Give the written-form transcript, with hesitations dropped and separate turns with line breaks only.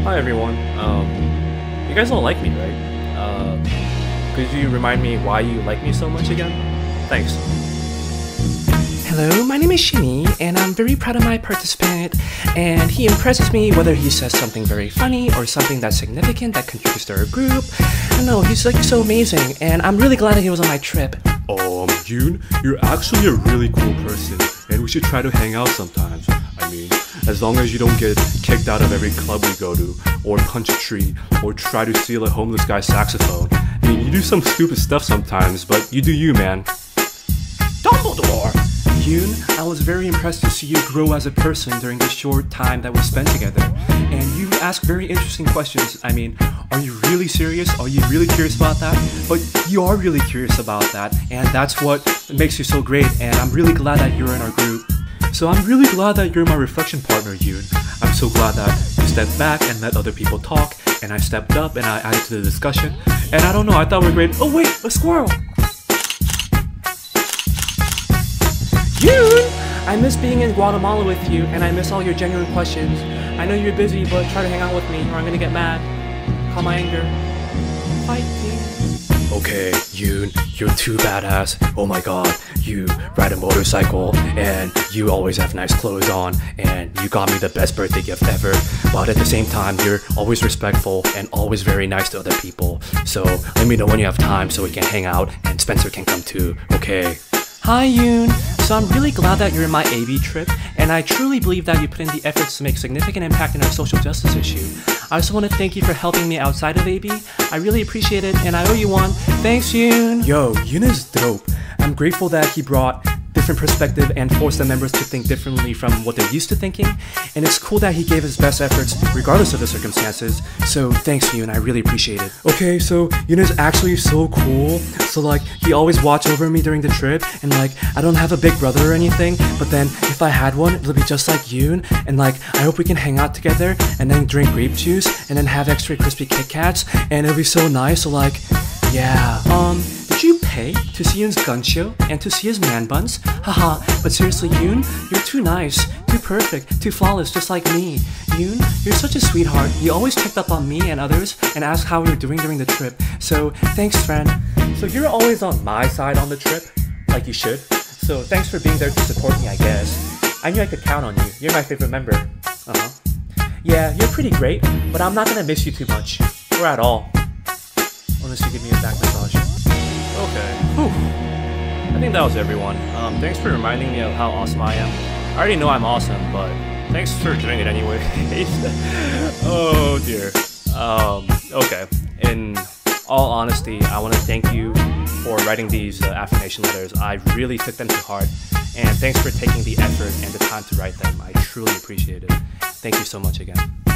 Hi everyone. You guys don't like me, right? Could you remind me why you like me so much again? Thanks.
Hello, my name is Shinny, and I'm very proud of my participant, and he impresses me whether he says something very funny or something that's significant that contributes to our group. I don't know, he's like so amazing, and I'm really glad that he was on my trip.
Yoon, you're actually a really cool person, and we should try to hang out sometimes. I mean, as long as you don't get kicked out of every club we go to, or punch a tree, or try to steal a homeless guy's saxophone. I mean, you do some stupid stuff sometimes, but you do you, man.
Dumbledore! Yoon, I was very impressed to see you grow as a person during the short time that we spent together. And you ask very interesting questions. I mean, are you really serious? Are you really curious about that? But you are really curious about that, and that's what makes you so great, and I'm really glad that you're in our group.
So I'm really glad that you're my reflection partner, Yoon. I'm so glad that you stepped back and let other people talk, and I stepped up and I added to the discussion. And I don't know, I thought we were great. Oh wait, a squirrel!
Yoon! I miss being in Guatemala with you, and I miss all your genuine questions. I know you're busy, but try to hang out with me, or I'm gonna get mad. Calm my anger. Fight me.
Okay, Yoon, you're too badass. Oh my god, you ride a motorcycle, and you always have nice clothes on, and you got me the best birthday gift ever. But at the same time, you're always respectful and always very nice to other people. So let me know when you have time so we can hang out, and Spencer can come too, okay?
Hi Yoon! So I'm really glad that you're in my AB trip, and I truly believe that you put in the efforts to make significant impact in our social justice issue. I also want to thank you for helping me outside of AB. I really appreciate it, and I owe you one. Thanks Yoon!
Yo, Yoon is dope. I'm grateful that he brought different perspective and forced the members to think differently from what they're used to thinking, and it's cool that he gave his best efforts regardless of the circumstances. So thanks Yoon, I really appreciate it.
Okay, so Yoon is actually so cool. So like, he always watch over me during the trip, and like, I don't have a big brother or anything, but then if I had one, it'll be just like Yoon, and like, I hope we can hang out together, and then drink grape juice, and then have extra crispy Kit Kats, and it'll be so nice. So like, yeah.
Did you pay to see Yoon's gun show and to see his man buns? Haha, but seriously Yoon, you're too nice, too perfect, too flawless, just like me. Yoon, you're such a sweetheart. You always checked up on me and others and asked how we were doing during the trip. So, thanks friend.
So you're always on my side on the trip, like you should. So thanks for being there to support me, I guess. I knew I could count on you. You're my favorite member. Yeah, you're pretty great, but I'm not gonna miss you too much. Or at all. Unless you give me a back massage. Okay. Whew. I think that was everyone. Thanks for reminding me of how awesome I am. I already know I'm awesome, but thanks for doing it anyway. Oh dear. Okay. In all honesty, I want to thank you for writing these affirmation letters. I really took them to heart, and thanks for taking the effort and the time to write them. I truly appreciate it. Thank you so much again.